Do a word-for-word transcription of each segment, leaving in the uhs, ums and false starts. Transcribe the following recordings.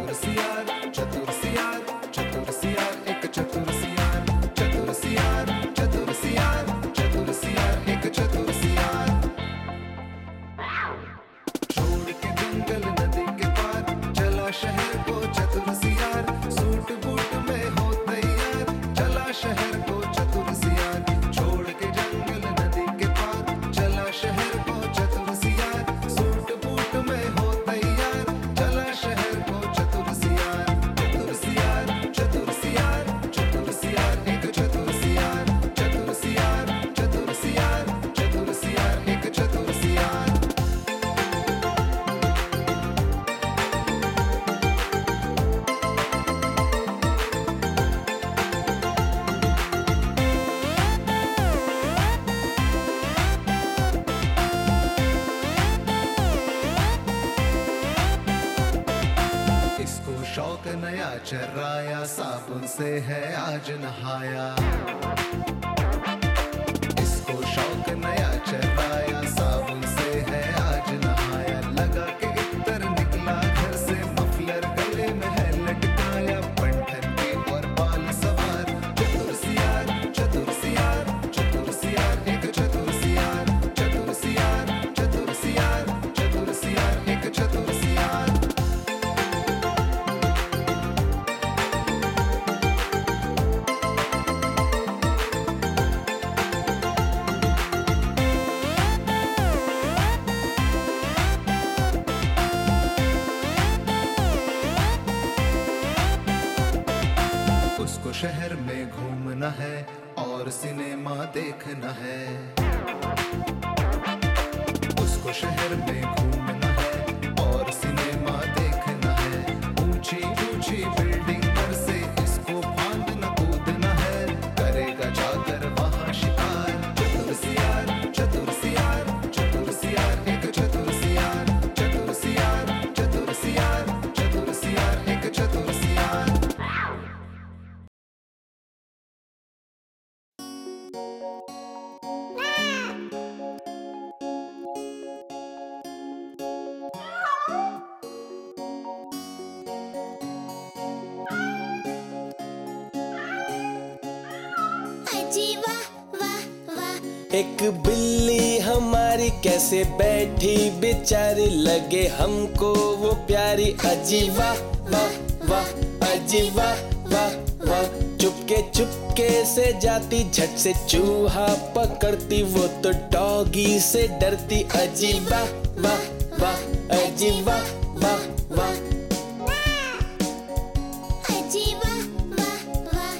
चतुर सियार, चतुर सियार, चतुर सियार, एक चतुर सियार, चतुर सियार, चतुर सियार, चतुर सियार, एक चतुर सियार। छोड़ के जंगल नदी के पार चला शहर को चतुर सियार, सूट बूट में हो तैयार चला शहर को चतुर सियार। छोड़ के जंगल नदी के पार चला शहर को चतुर सियार, सूट बूट में हो तैयार चला शहर को चतुर सियार। चतुर सियार, चतुर सियार, चतुर सियार, एक चतुर सियार, चतुर सियार, चतुर सियार, चतुर सियार, एक चतुर सियार। इसको शौक नया चर्राया, साबुन से है आज नहाया। इसको शौक नया चर्राया, साबुन से है आज नहाया। लगा के इतर निकला घर से, मफलर गले में है लटकाया, बंठन के और बाल सवार। चतुर सियार, चतुर सियार, चतुर सियार, एक चतुर सियार, चतुर सियार, चतुर सियार, चतुर सियार, एक चतुर सियार। उसको शहर में घूमना है और सिनेमा देखना है। उसको शहर में घूमना है और सिनेमा देखना है। ऊंची ऊंची बिल्डिंग पर से इसको फांदना कूदना है, करेगा जाकर वहां शिकार। चतुर सियार, चतुर सियार, चतुर सियार, एक चतुर सियार, चतुर सियार, चतुर सियार, चतुर सियार, एक चतुर सियार। अजी वाह वाह वाह। एक बिल्ली हमारी कैसे बैठी बेचारी, लगे हमको वो प्यारी। अजी वाह वाह वाह, अजी वाह वाह वाह। चुपके चुपके से जाती, झट से चूहा पकड़ती, वो तो डॉगी से डरती। अजी वाह वाह वाह, अजी वाह वाह वाह। अजी वाह वाह वाह।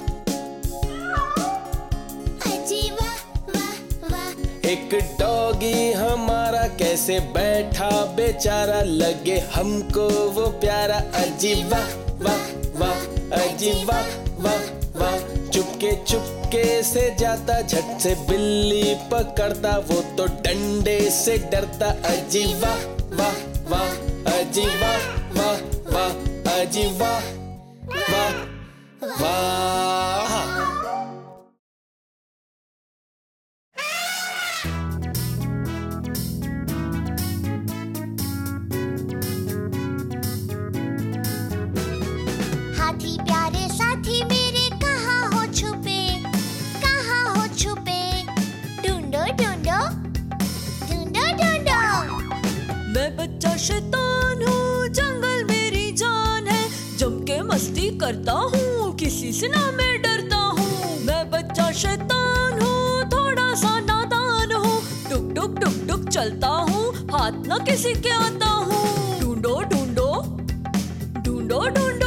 अजी वाह वाह वाह। एक डॉगी हमारा कैसे बैठा बेचारा, लगे हमको वो प्यारा। अजी वाह वाह वाह, अजी वाह वाह वाह। चुपके चुपके से जाता, झट से बिल्ली पकड़ता, वो तो डंडे से डरता। अजी वाह वाह वाह, अजी वाह वाह वाह, अजी वाह वाह वाह। हाथी प्यारे साथी मेरे कहाँ हो छुपे, कहाँ हो छुपे, ढूंढो ढूंढो, ढूंढो ढूंढो। मैं बच्चा शैतान हूँ, जंगल मेरी जान है, जम के मस्ती करता हूँ, किसी से ना मैं डरता हूँ। मैं बच्चा शैतान हूँ, थोड़ा सा नादान हूँ, टुक टुक टुक टुक चलता हूँ, हाथ ना किसी के आता हूँ। ढूंढो ढूंढो, ढूंढो ढूंढो।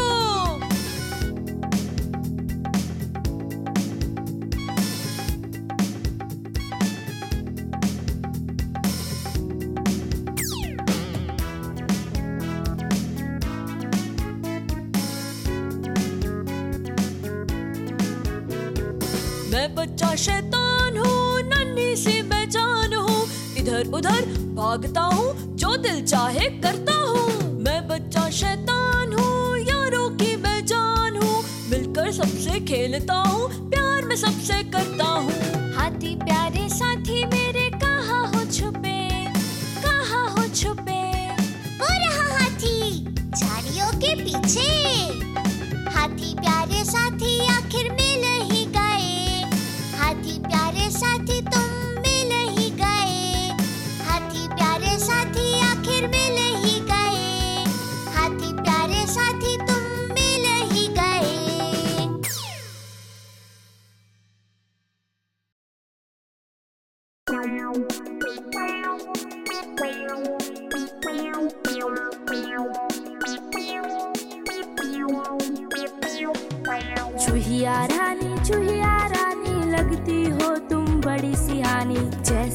मैं बच्चा शैतान हूँ, नन्ही सी मैं जान हूँ, इधर उधर भागता हूँ, जो दिल चाहे करता हूँ। मैं बच्चा शैतान हूँ, यारों की मैं जान हूँ, मिलकर सबसे खेलता हूँ, प्यार में सबसे करता हूँ। हाथी प्यारे साथी मेरे कहाँ हो छुपे, कहाँ हो छुपे, वो रहा हाथी झाड़ियों के पीछे।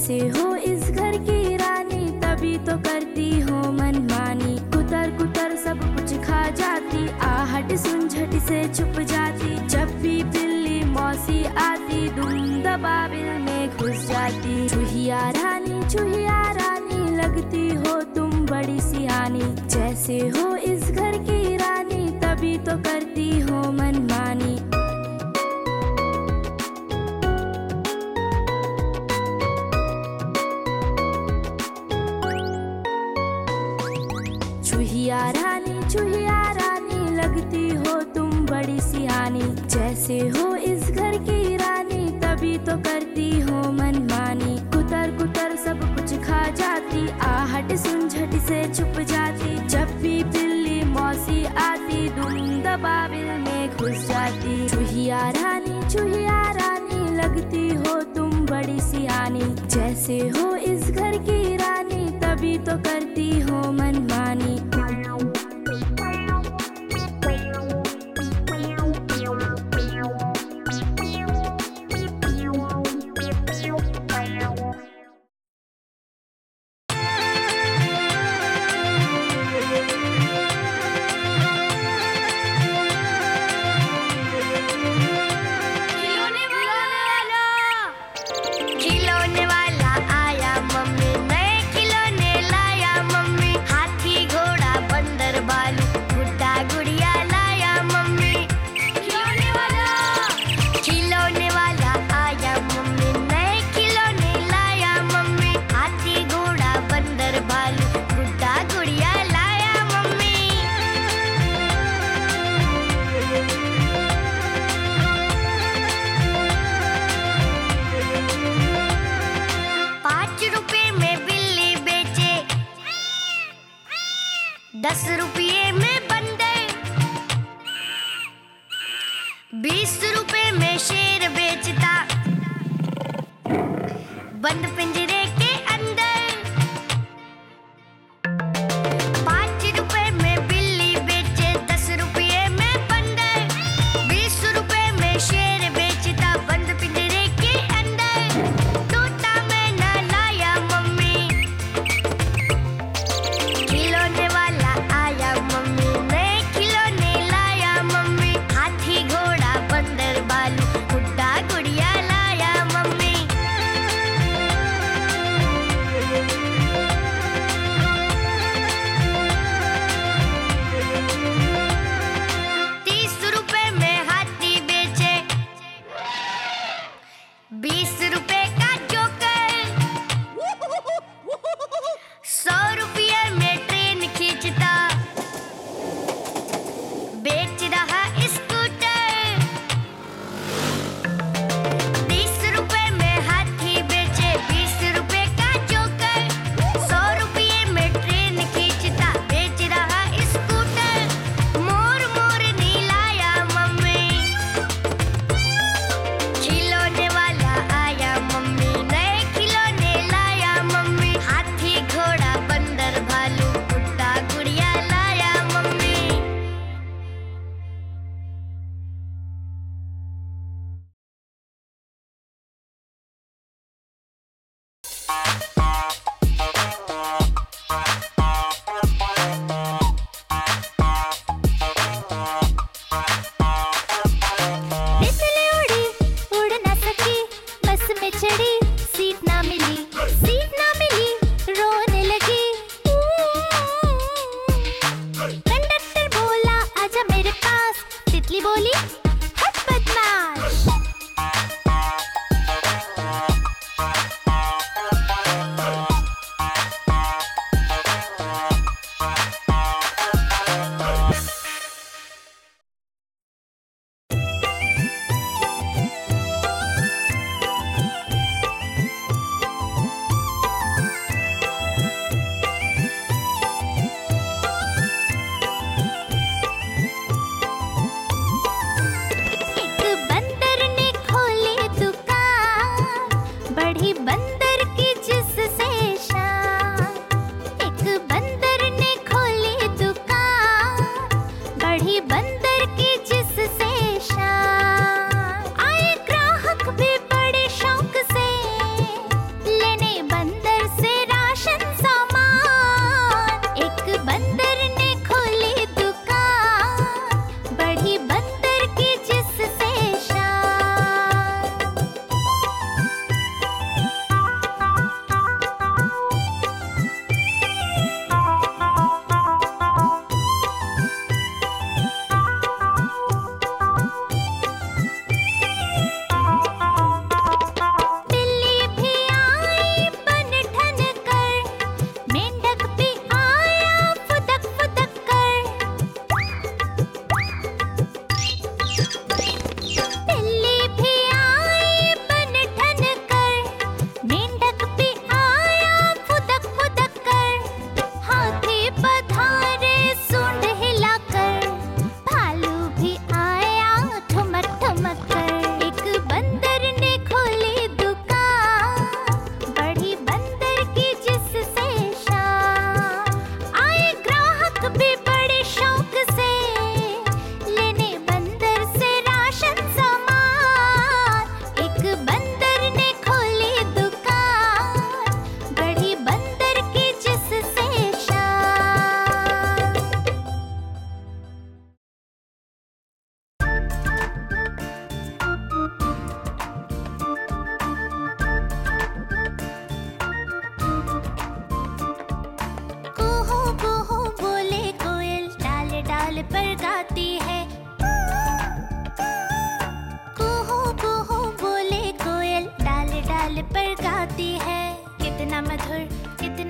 जैसे हो इस घर की रानी, तभी तो करती हो मनमानी। कुतर कुतर सब कुछ खा जाती, आहट सुन झट से छुप जाती। जब भी बिल्ली मौसी आती, धुंध बाबिल में घुस जाती। चूहिया रानी चूहिया रानी, लगती हो तुम बड़ी सियानी। जैसे हो इस घर की रानी, तभी तो करती हो मनमानी। चूहिया रानी चूहिया रानी, लगती हो तुम बड़ी सियानी। जैसे हो इस घर की रानी, तभी तो करती हो मनमानी। कुतर कुतर सब कुछ खा जाती, आहट सुन झट से छुप जाती। जब भी बिल्ली मौसी आती, धुंध बाबिल में घुस जाती। चूहिया रानी चूहिया रानी, लगती हो तुम बड़ी सियानी। जैसे हो इस घर की रानी, तभी तो करती हो मनमानी। खिलौने वाला आया मम्मी, नए खिलौने लाया मम्मी। हाथी घोड़ा बंदर भालू, गुड्डा गुड़िया लाया मम्मी। खिलौने वाला खिलौने वाला आया मम्मी, नए खिलौने लाया मम्मी। हाथी घोड़ा बंदर भालू, गुड्डा गुड़िया लाया मम्मी। पाँच रुपए में बिल्ली बेचे, दस रुपये में बंदर। बीस रुपए में शेर बेचता, बंद पिंजरे के अंदर। पाँच रुपए में बिल्ली बेचे, दस रुपये में बंदर। बीस रुपए में शेर बेचता, बंद पिंजरे के अंदर। तोता मैना लाया मम्मी, खिलौने वाला आया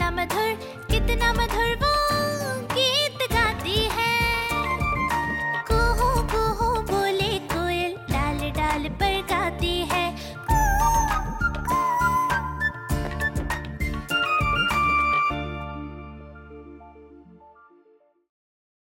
मधुर कितना मधुर वो